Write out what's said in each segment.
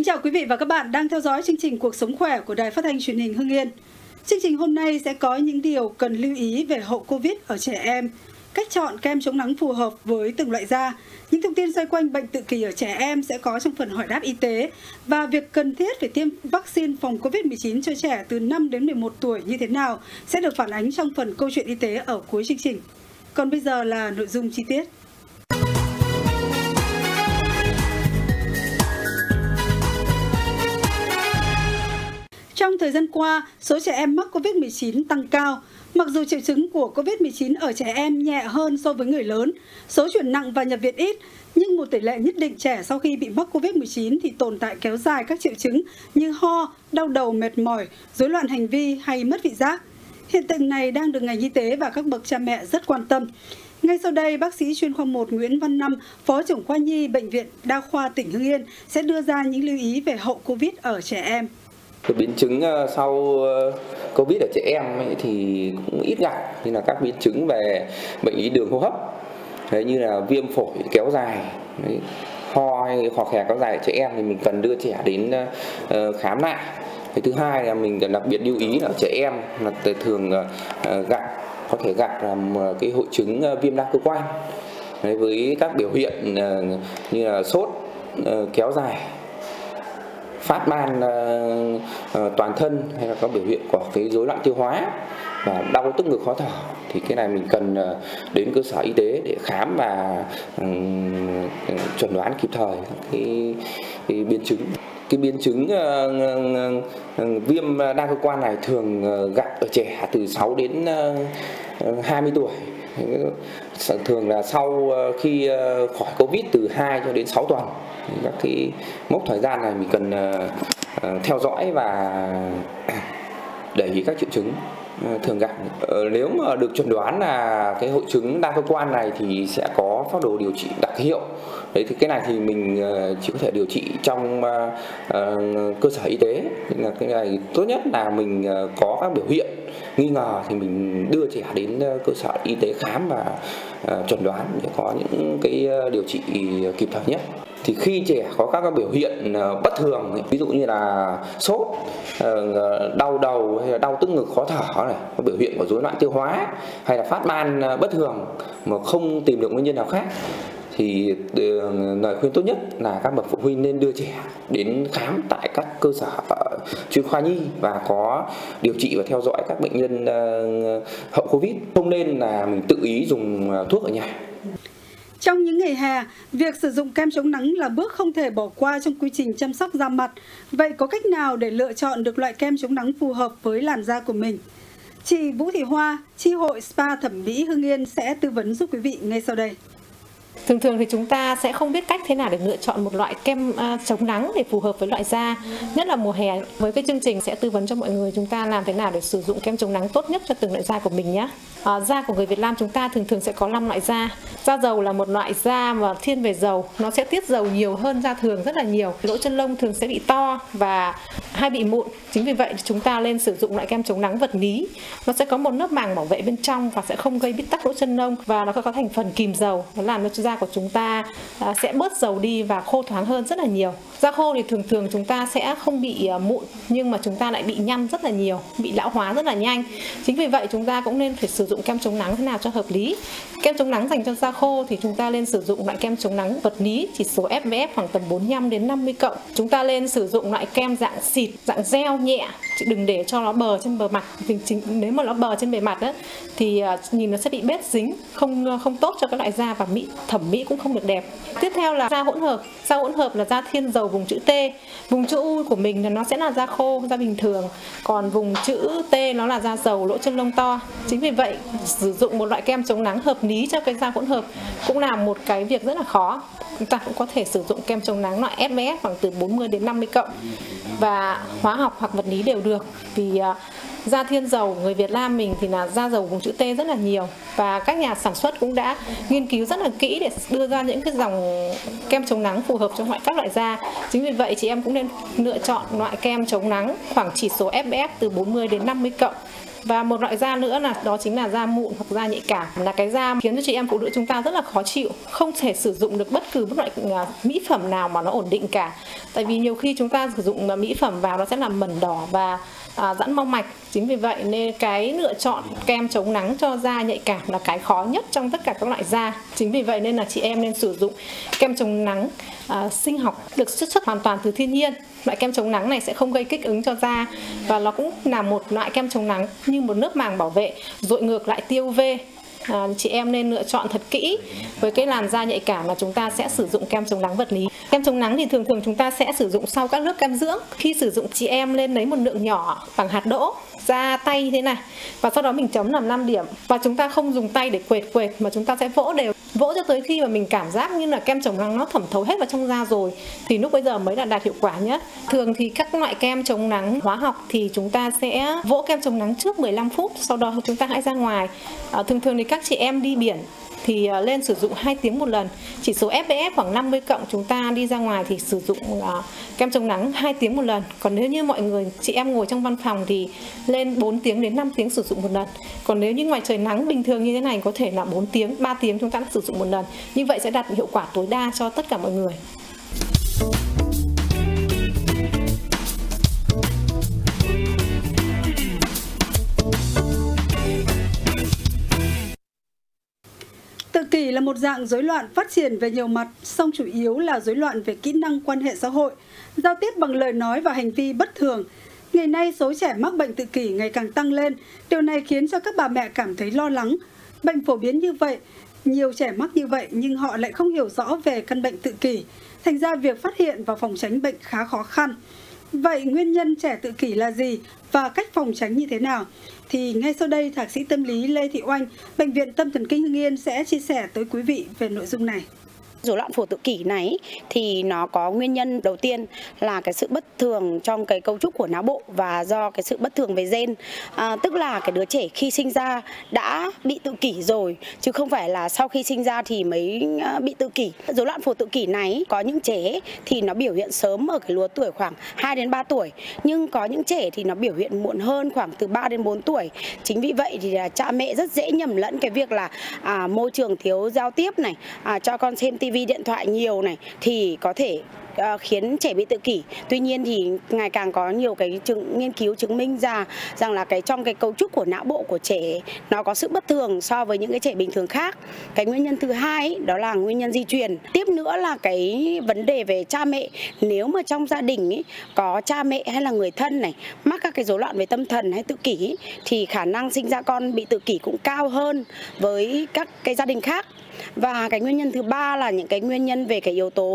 Kính chào quý vị và các bạn đang theo dõi chương trình Cuộc sống khỏe của Đài Phát thanh Truyền hình Hưng Yên. Chương trình hôm nay sẽ có những điều cần lưu ý về hậu Covid ở trẻ em, cách chọn kem chống nắng phù hợp với từng loại da. Những thông tin xoay quanh bệnh tự kỷ ở trẻ em sẽ có trong phần hỏi đáp y tế và việc cần thiết về tiêm vaccine phòng Covid-19 cho trẻ từ 5 đến 11 tuổi như thế nào sẽ được phản ánh trong phần câu chuyện y tế ở cuối chương trình. Còn bây giờ là nội dung chi tiết. Trong thời gian qua, số trẻ em mắc Covid-19 tăng cao. Mặc dù triệu chứng của Covid-19 ở trẻ em nhẹ hơn so với người lớn, số chuyển nặng và nhập viện ít, nhưng một tỷ lệ nhất định trẻ sau khi bị mắc Covid-19 thì tồn tại kéo dài các triệu chứng như ho, đau đầu, mệt mỏi, rối loạn hành vi hay mất vị giác. Hiện tượng này đang được ngành y tế và các bậc cha mẹ rất quan tâm. Ngay sau đây, bác sĩ chuyên khoa 1 Nguyễn Văn Năm, Phó trưởng khoa nhi Bệnh viện Đa khoa tỉnh Hưng Yên sẽ đưa ra những lưu ý về hậu Covid ở trẻ em. Cái biến chứng sau Covid ở trẻ em ấy thì cũng ít gặp, như là các biến chứng về bệnh lý đường hô hấp, đấy, như là viêm phổi kéo dài, đấy, ho hay khò khè kéo dài ở trẻ em thì mình cần đưa trẻ đến khám lại. Cái thứ hai là mình cần đặc biệt lưu ý là ở trẻ em là thường có thể gặp là cái hội chứng viêm đa cơ quan, đấy, với các biểu hiện như là sốt kéo dài, phát ban toàn thân, hay là có biểu hiện của cái rối loạn tiêu hóa và đau tức ngực khó thở, thì cái này mình cần đến cơ sở y tế để khám và chẩn đoán kịp thời cái biến chứng. Cái biến chứng viêm đa cơ quan này thường gặp ở trẻ từ 6 đến 20 tuổi. Thường là sau khi khỏi Covid từ 2 cho đến 6 tuần. Các cái mốc thời gian này mình cần theo dõi và để ý các triệu chứng thường gặp. Nếu mà được chẩn đoán là cái hội chứng đa cơ quan này thì sẽ có phác đồ điều trị đặc hiệu. Đấy, thì cái này thì mình chỉ có thể điều trị trong cơ sở y tế. Nên là cái này tốt nhất là mình có các biểu hiện nghi ngờ thì mình đưa trẻ đến cơ sở y tế khám và chẩn đoán để có những cái điều trị kịp thời nhất. Thì khi trẻ có các biểu hiện bất thường, ví dụ như là sốt, đau đầu hay là đau tức ngực khó thở này, có biểu hiện của rối loạn tiêu hóa hay là phát ban bất thường mà không tìm được nguyên nhân nào khác, thì lời khuyên tốt nhất là các bậc phụ huynh nên đưa trẻ đến khám tại các cơ sở chuyên khoa nhi và có điều trị và theo dõi các bệnh nhân hậu Covid. Không nên là mình tự ý dùng thuốc ở nhà. Trong những ngày hè, việc sử dụng kem chống nắng là bước không thể bỏ qua trong quy trình chăm sóc da mặt. Vậy có cách nào để lựa chọn được loại kem chống nắng phù hợp với làn da của mình? Chị Vũ Thị Hoa, Chi hội Spa Thẩm mỹ Hưng Yên sẽ tư vấn giúp quý vị ngay sau đây. Thường thì chúng ta sẽ không biết cách thế nào để lựa chọn một loại kem chống nắng để phù hợp với loại da. Nhất là mùa hè, với cái chương trình sẽ tư vấn cho mọi người chúng ta làm thế nào để sử dụng kem chống nắng tốt nhất cho từng loại da của mình nhé. Da của người Việt Nam chúng ta thường sẽ có 5 loại da. Da dầu là một loại da mà thiên về dầu, nó sẽ tiết dầu nhiều hơn da thường rất là nhiều. Lỗ chân lông thường sẽ bị to và hay bị mụn. Chính vì vậy chúng ta nên sử dụng loại kem chống nắng vật lý. Nó sẽ có một lớp màng bảo vệ bên trong và sẽ không gây bít tắc lỗ chân lông, và nó có thành phần kìm dầu, nó làm cho da của chúng ta sẽ bớt dầu đi và khô thoáng hơn rất là nhiều. Da khô thì thường chúng ta sẽ không bị mụn, nhưng mà chúng ta lại bị nhăn rất là nhiều, bị lão hóa rất là nhanh. Chính vì vậy chúng ta cũng nên phải sử dụng kem chống nắng thế nào cho hợp lý. Kem chống nắng dành cho da khô thì chúng ta nên sử dụng loại kem chống nắng vật lý, chỉ số SPF khoảng tầm 45 đến 50 cộng. Chúng ta nên sử dụng loại kem dạng xịt, dạng gel nhẹ, đừng để cho nó bờ trên bề mặt. Nếu mà nó bờ trên bề mặt ấy, thì nhìn nó sẽ bị bết dính, không tốt cho các loại da và thẩm mỹ cũng không được đẹp. Tiếp theo là da hỗn hợp. Da hỗn hợp là da thiên dầu vùng chữ T. Vùng chữ U của mình thì nó sẽ là da khô, da bình thường. Còn vùng chữ T nó là da dầu, lỗ chân lông to. Chính vì vậy sử dụng một loại kem chống nắng hợp lý cho cái da hỗn hợp cũng là một cái việc rất là khó. Chúng ta cũng có thể sử dụng kem chống nắng loại SPF khoảng từ 40 đến 50 cộng và hóa học hoặc vật lý đều được. Vì da thiên dầu người Việt Nam mình thì là da dầu vùng chữ T rất là nhiều, và các nhà sản xuất cũng đã nghiên cứu rất là kỹ để đưa ra những cái dòng kem chống nắng phù hợp cho các loại da. Chính vì vậy chị em cũng nên lựa chọn loại kem chống nắng khoảng chỉ số SPF từ 40 đến 50 cộng Và một loại da nữa là đó chính là da mụn hoặc da nhạy cảm, là cái da khiến cho chị em phụ nữ chúng ta rất là khó chịu, không thể sử dụng được bất cứ một loại mỹ phẩm nào mà nó ổn định cả. Tại vì nhiều khi chúng ta sử dụng mỹ phẩm vào nó sẽ làm mẩn đỏ và giãn mau mạch. Chính vì vậy nên cái lựa chọn kem chống nắng cho da nhạy cảm là cái khó nhất trong tất cả các loại da. Chính vì vậy nên là chị em nên sử dụng kem chống nắng sinh học được chiết xuất hoàn toàn từ thiên nhiên. Loại kem chống nắng này sẽ không gây kích ứng cho da và nó cũng là một loại kem chống nắng như một lớp màng bảo vệ dội ngược lại tia UV. Chị em nên lựa chọn thật kỹ. Với cái làn da nhạy cảm là chúng ta sẽ sử dụng kem chống nắng vật lý. Kem chống nắng thì thường chúng ta sẽ sử dụng sau các lớp kem dưỡng. Khi sử dụng chị em lên lấy một lượng nhỏ bằng hạt đỗ ra tay thế này và sau đó mình chấm làm 5 điểm và chúng ta không dùng tay để quệt mà chúng ta sẽ vỗ đều, vỗ cho tới khi mà mình cảm giác như là kem chống nắng nó thẩm thấu hết vào trong da rồi thì lúc bây giờ mới là đạt hiệu quả nhất. Thường thì các loại kem chống nắng hóa học thì chúng ta sẽ vỗ kem chống nắng trước 15 phút, sau đó chúng ta hãy ra ngoài. Thường thì các chị em đi biển thì lên sử dụng 2 tiếng một lần. Chỉ số SPF khoảng 50 cộng chúng ta đi ra ngoài thì sử dụng kem chống nắng 2 tiếng một lần. Còn nếu như mọi người chị em ngồi trong văn phòng thì lên 4 tiếng đến 5 tiếng sử dụng một lần. Còn nếu như ngoài trời nắng bình thường như thế này có thể là 4 tiếng, 3 tiếng chúng ta sử dụng một lần. Như vậy sẽ đạt hiệu quả tối đa cho tất cả mọi người. Tự kỷ là một dạng rối loạn phát triển về nhiều mặt, song chủ yếu là rối loạn về kỹ năng quan hệ xã hội, giao tiếp bằng lời nói và hành vi bất thường. Ngày nay, số trẻ mắc bệnh tự kỷ ngày càng tăng lên. Điều này khiến cho các bà mẹ cảm thấy lo lắng. Bệnh phổ biến như vậy, nhiều trẻ mắc như vậy nhưng họ lại không hiểu rõ về căn bệnh tự kỷ. Thành ra việc phát hiện và phòng tránh bệnh khá khó khăn. Vậy nguyên nhân trẻ tự kỷ là gì và cách phòng tránh như thế nào? Thì ngay sau đây, Thạc sĩ tâm lý Lê Thị Oanh, Bệnh viện Tâm thần Kinh Hưng Yên sẽ chia sẻ tới quý vị về nội dung này. Rối loạn phổ tự kỷ này thì nó có nguyên nhân đầu tiên là cái sự bất thường trong cái cấu trúc của não bộ và do cái sự bất thường về gen, tức là cái đứa trẻ khi sinh ra đã bị tự kỷ rồi chứ không phải là sau khi sinh ra thì mới bị tự kỷ. Rối loạn phổ tự kỷ này có những trẻ thì nó biểu hiện sớm ở cái lứa tuổi khoảng 2 đến 3 tuổi, nhưng có những trẻ thì nó biểu hiện muộn hơn khoảng từ 3 đến 4 tuổi. Chính vì vậy thì cha mẹ rất dễ nhầm lẫn cái việc là môi trường thiếu giao tiếp này, cho con xem TV điện thoại nhiều này thì có thể khiến trẻ bị tự kỷ. Tuy nhiên thì ngày càng có nhiều cái nghiên cứu chứng minh ra rằng là trong cái cấu trúc của não bộ của trẻ nó có sự bất thường so với những cái trẻ bình thường khác. Cái nguyên nhân thứ hai đó là nguyên nhân di truyền. Tiếp nữa là cái vấn đề về cha mẹ. Nếu mà trong gia đình có cha mẹ hay là người thân này mắc các cái rối loạn về tâm thần hay tự kỷ thì khả năng sinh ra con bị tự kỷ cũng cao hơn với các cái gia đình khác. Và cái nguyên nhân thứ ba là những cái nguyên nhân về cái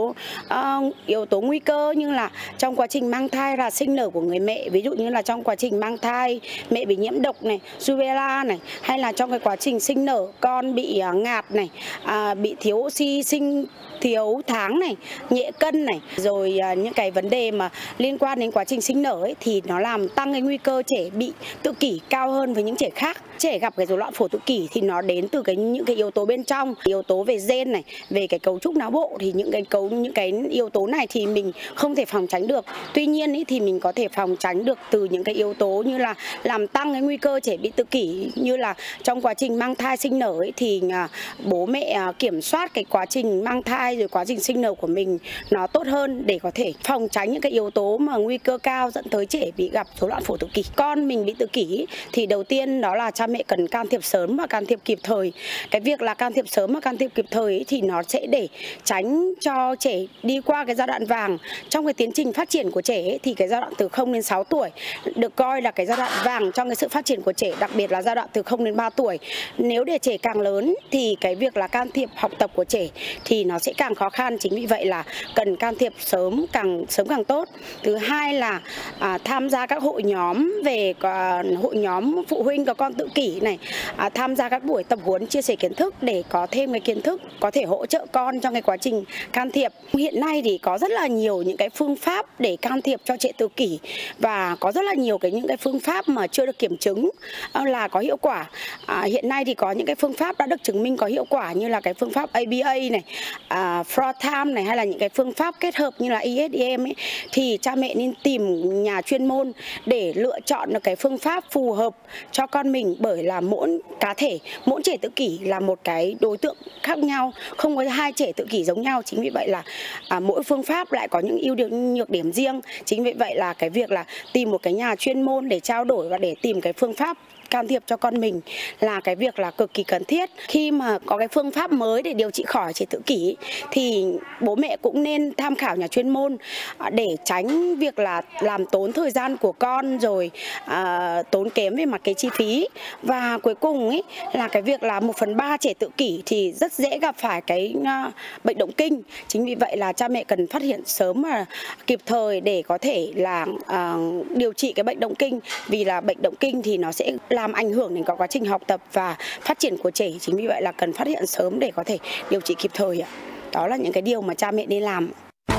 yếu tố nguy cơ, như là trong quá trình mang thai và sinh nở của người mẹ, ví dụ như là trong quá trình mang thai mẹ bị nhiễm độc này, rubella này, hay là trong cái quá trình sinh nở con bị ngạt này, bị thiếu oxy, thiếu tháng này, nhẹ cân này, rồi những cái vấn đề mà liên quan đến quá trình sinh nở ấy, thì nó làm tăng cái nguy cơ trẻ bị tự kỷ cao hơn với những trẻ khác. Trẻ gặp cái rối loạn phổ tự kỷ thì nó đến từ những cái yếu tố bên trong, yếu tố về gen này, về cái cấu trúc não bộ, thì những cái yếu tố này thì mình không thể phòng tránh được. Tuy nhiên ý, thì mình có thể phòng tránh được từ những cái yếu tố như là làm tăng cái nguy cơ trẻ bị tự kỷ, như là trong quá trình mang thai sinh nở ấy, thì bố mẹ kiểm soát cái quá trình mang thai rồi quá trình sinh nở của mình nó tốt hơn để có thể phòng tránh những cái yếu tố mà nguy cơ cao dẫn tới trẻ bị gặp rối loạn phổ tự kỷ. Con mình bị tự kỷ thì đầu tiên đó là cha mẹ cần can thiệp sớm và can thiệp kịp thời. Cái việc là can thiệp sớm và can thiệp kịp thời ấy, thì nó sẽ để tránh cho trẻ đi qua cái giai đoạn vàng. Trong cái tiến trình phát triển của trẻ ấy, thì cái giai đoạn từ 0 đến 6 tuổi được coi là cái giai đoạn vàng trong cái sự phát triển của trẻ, đặc biệt là giai đoạn từ 0 đến 3 tuổi. Nếu để trẻ càng lớn thì cái việc là can thiệp học tập của trẻ thì nó sẽ càng khó khăn. Chính vì vậy là cần can thiệp sớm càng tốt. Thứ hai là tham gia các hội nhóm hội nhóm phụ huynh có con tự kỷ này, tham gia các buổi tập huấn chia sẻ kiến thức để có thêm cái kiến thức có thể hỗ trợ con trong cái quá trình can thiệp. Hiện nay thì có rất là nhiều những cái phương pháp để can thiệp cho trẻ tự kỷ và có rất là nhiều những cái phương pháp mà chưa được kiểm chứng là có hiệu quả. Hiện nay thì có những cái phương pháp đã được chứng minh có hiệu quả như là cái phương pháp ABA này, Frotham này, hay là những cái phương pháp kết hợp như là ESDM ấy, thì cha mẹ nên tìm nhà chuyên môn để lựa chọn được cái phương pháp phù hợp cho con mình, bởi là mỗi cá thể, mỗi trẻ tự kỷ là một cái đối tượng khác nhau, không có hai trẻ tự kỷ giống nhau. Chính vì vậy là mỗi phương pháp lại có những ưu điểm nhược điểm riêng. Chính vì vậy là cái việc là tìm một cái nhà chuyên môn để trao đổi và để tìm cái phương pháp can thiệp cho con mình là cái việc là cực kỳ cần thiết. Khi mà có cái phương pháp mới để điều trị khỏi trẻ tự kỷ thì bố mẹ cũng nên tham khảo nhà chuyên môn để tránh việc là làm tốn thời gian của con, rồi tốn kém về mặt cái chi phí. Và cuối cùng ấy là cái việc là 1/3 trẻ tự kỷ thì rất dễ gặp phải cái bệnh động kinh. Chính vì vậy là cha mẹ cần phát hiện sớm và kịp thời để có thể là điều trị cái bệnh động kinh, vì là bệnh động kinh thì nó sẽ làm ảnh hưởng đến quá trình học tập và phát triển của trẻ. Chính vì vậy là cần phát hiện sớm để có thể điều trị kịp thời. Đó là những cái điều mà cha mẹ nên làm.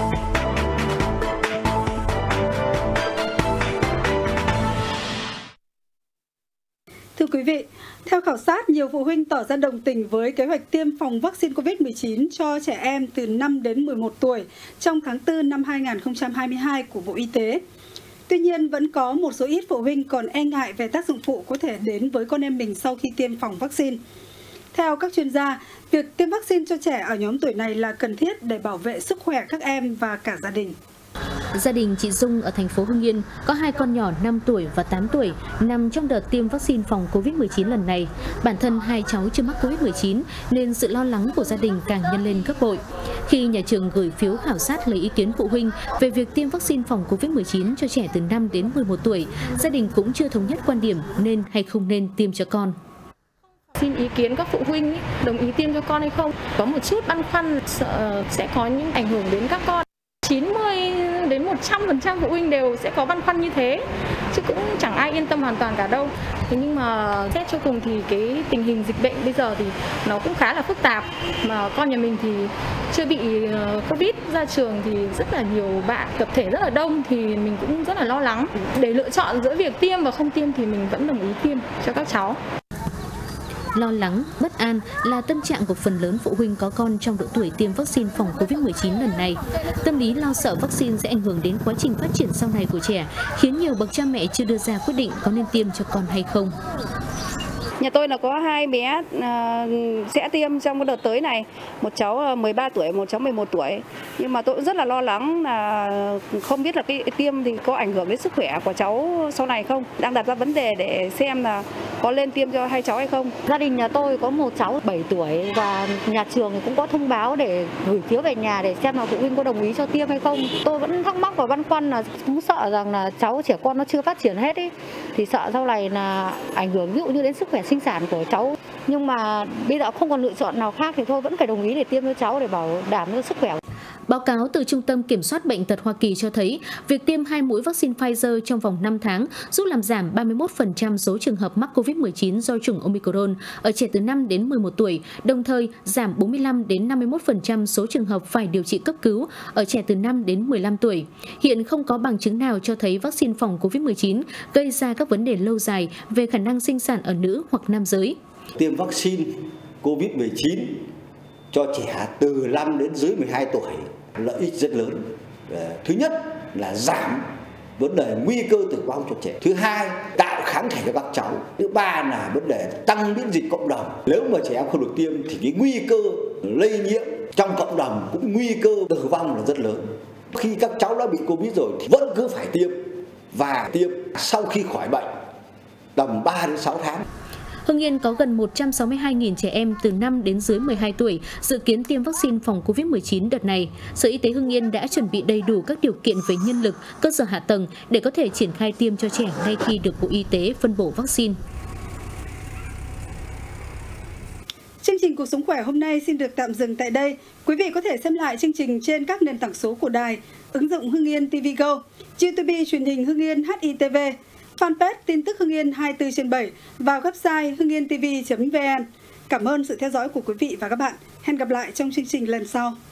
Thưa quý vị, theo khảo sát, nhiều phụ huynh tỏ ra đồng tình với kế hoạch tiêm phòng vaccine COVID-19 cho trẻ em từ 5 đến 11 tuổi trong tháng 4 năm 2022 của Bộ Y tế. Tuy nhiên, vẫn có một số ít phụ huynh còn e ngại về tác dụng phụ có thể đến với con em mình sau khi tiêm phòng vaccine. Theo các chuyên gia, việc tiêm vaccine cho trẻ ở nhóm tuổi này là cần thiết để bảo vệ sức khỏe các em và cả gia đình. Gia đình chị Dung ở thành phố Hưng Yên có 2 con nhỏ 5 tuổi và 8 tuổi nằm trong đợt tiêm vaccine phòng Covid-19 lần này. Bản thân 2 cháu chưa mắc Covid-19 nên sự lo lắng của gia đình càng nhân lên gấp bội. Khi nhà trường gửi phiếu khảo sát lấy ý kiến phụ huynh về việc tiêm vaccine phòng Covid-19 cho trẻ từ 5 đến 11 tuổi, gia đình cũng chưa thống nhất quan điểm nên hay không nên tiêm cho con. Xin ý kiến các phụ huynh đồng ý tiêm cho con hay không. Có một chút băn khoăn sợ sẽ có những ảnh hưởng đến các con. 90 đến 100% phụ huynh đều sẽ có băn khoăn như thế, chứ cũng chẳng ai yên tâm hoàn toàn cả đâu. Thế nhưng mà xét cho cùng thì cái tình hình dịch bệnh bây giờ thì nó cũng khá là phức tạp, mà con nhà mình thì chưa bị Covid, ra trường thì rất là nhiều bạn, tập thể rất là đông, thì mình cũng rất là lo lắng. Để lựa chọn giữa việc tiêm và không tiêm thì mình vẫn đồng ý tiêm cho các cháu. Lo lắng, bất an là tâm trạng của phần lớn phụ huynh có con trong độ tuổi tiêm vaccine phòng Covid-19 lần này. Tâm lý lo sợ vaccine sẽ ảnh hưởng đến quá trình phát triển sau này của trẻ, khiến nhiều bậc cha mẹ chưa đưa ra quyết định có nên tiêm cho con hay không. Nhà tôi là có 2 bé sẽ tiêm trong cái đợt tới này, một cháu 13 tuổi, một cháu 11 tuổi. Nhưng mà tôi cũng rất là lo lắng là không biết là cái tiêm thì có ảnh hưởng đến sức khỏe của cháu sau này không. Đang đặt ra vấn đề để xem là có lên tiêm cho 2 cháu hay không. Gia đình nhà tôi có một cháu 7 tuổi và nhà trường cũng có thông báo để gửi phiếu về nhà để xem là phụ huynh có đồng ý cho tiêm hay không. Tôi vẫn thắc mắc và băn khoăn là cũng sợ rằng là cháu trẻ con nó chưa phát triển hết ý, thì sợ sau này là ảnh hưởng ví dụ như đến sức khỏe sinh sản của cháu. Nhưng mà bây giờ không còn lựa chọn nào khác thì thôi vẫn phải đồng ý để tiêm cho cháu để bảo đảm cho sức khỏe. Báo cáo từ Trung tâm Kiểm soát Bệnh tật Hoa Kỳ cho thấy, việc tiêm 2 mũi vaccine Pfizer trong vòng 5 tháng giúp làm giảm 31% số trường hợp mắc COVID-19 do chủng Omicron ở trẻ từ 5 đến 11 tuổi, đồng thời giảm 45 đến 51% số trường hợp phải điều trị cấp cứu ở trẻ từ 5 đến 15 tuổi. Hiện không có bằng chứng nào cho thấy vaccine phòng COVID-19 gây ra các vấn đề lâu dài về khả năng sinh sản ở nữ hoặc nam giới. Tiêm vaccine COVID-19 cho trẻ từ 5 đến dưới 12 tuổi lợi ích rất lớn. Thứ nhất là giảm vấn đề nguy cơ tử vong cho trẻ. Thứ hai, tạo kháng thể cho các cháu. Thứ ba là vấn đề tăng miễn dịch cộng đồng. Nếu mà trẻ em không được tiêm thì cái nguy cơ lây nhiễm trong cộng đồng cũng nguy cơ tử vong là rất lớn. Khi các cháu đã bị Covid rồi thì vẫn cứ phải tiêm, và tiêm sau khi khỏi bệnh tầm 3 đến 6 tháng. Hưng Yên có gần 162.000 trẻ em từ 5 đến dưới 12 tuổi dự kiến tiêm vaccine phòng Covid-19 đợt này. Sở Y tế Hưng Yên đã chuẩn bị đầy đủ các điều kiện về nhân lực, cơ sở hạ tầng để có thể triển khai tiêm cho trẻ ngay khi được Bộ Y tế phân bổ vaccine. Chương trình Cuộc sống khỏe hôm nay xin được tạm dừng tại đây. Quý vị có thể xem lại chương trình trên các nền tảng số của đài, ứng dụng Hưng Yên TV Go, YouTube truyền hình Hưng Yên HITV, fanpage tin tức Hưng Yên 24/7 và website hungientv.vn. Cảm ơn sự theo dõi của quý vị và các bạn. Hẹn gặp lại trong chương trình lần sau.